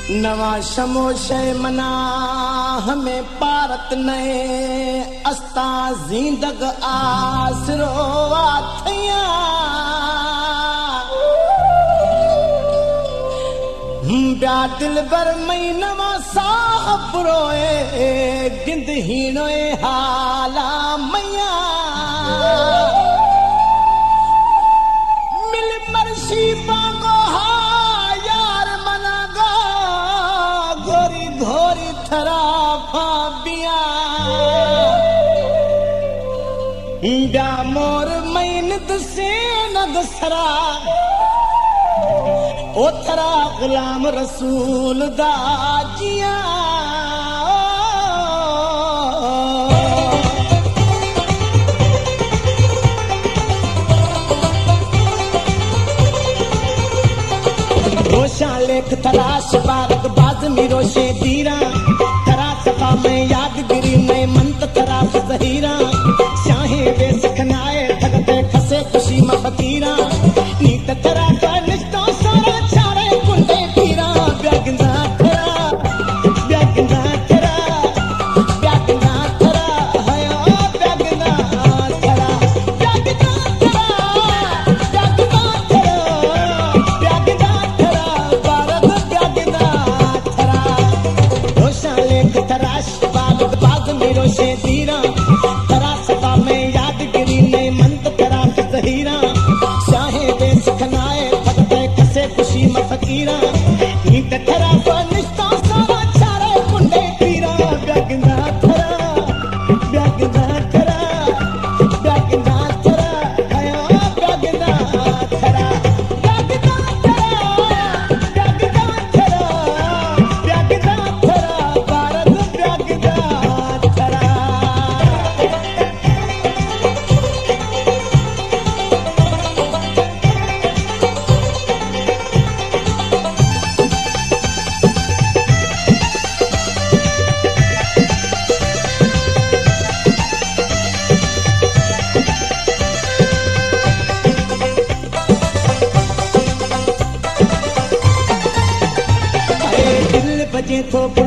नवा शमोशे मना हमें पारत नए अस्ता जिंदग आसरो आथया ब्या दिल बर मई नवा साहब रोए गिंद हीनोए हाला मैया मिल मरसी बागो हा यार मना गा गोरी घोरी थरा फाबिया ब्या मोर मैनत से नदसरा ओथरा गुलाम रसूल दाजिया रोशा लेख तराश बारक बाज में रोशे दीरा तरा सपा में यादगिरी में मंत तरा जहीरा शाहे वे सखनाए थकते खसे खुशी में फकीरा नीत तरा का निष्ठा सारा छाड़े कुंडे पीरा ब्यागना थरा ब्यागना थरा ब्यागना थरा हया ब्यागना थरा ब्यागना थरा ब्यागना थरा ब्यागना थरा भारत ब्यागना थरा रोशा लेख तराश बाग बाग में रोशे दीरा तरा सपा में यादगिरी ने मंत तरा जहीरा शाहे वे सखनाए थकते कसे खुशी में फकीरा नींद थरा पर निष्ठा सारा छाड़े कुंडे पीरा ब्यागना थरा ब्यागना थरा ब्यागना थरा हया ब्यागना थरा ब्यागना थरा ब्यागना थरा ब्यागना थरा भारत ब्यागना थरा दिल बजे तो